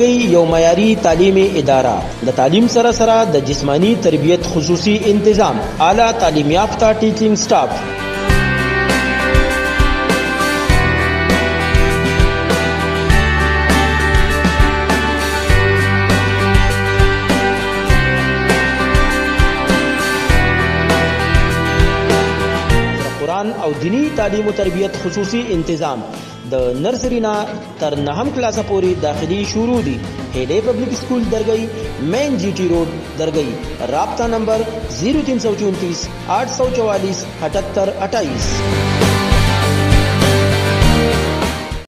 درگئی یو معیاری تعلیمی اداره د تعلیم سره سره د جسمانی تربیت خصوصي انتظام اعلی تعلیم یافته ټیچینګ سټاف او دینی تعلیم و تربیت خصوصی انتظام د نرسری نه تر نهم کلاسه پورې داخلي شروع دي. هیلې پبلک سکول درگئی مین جی ٹی روڈ درگئی. رابطہ نمبر 0334 844 78 28.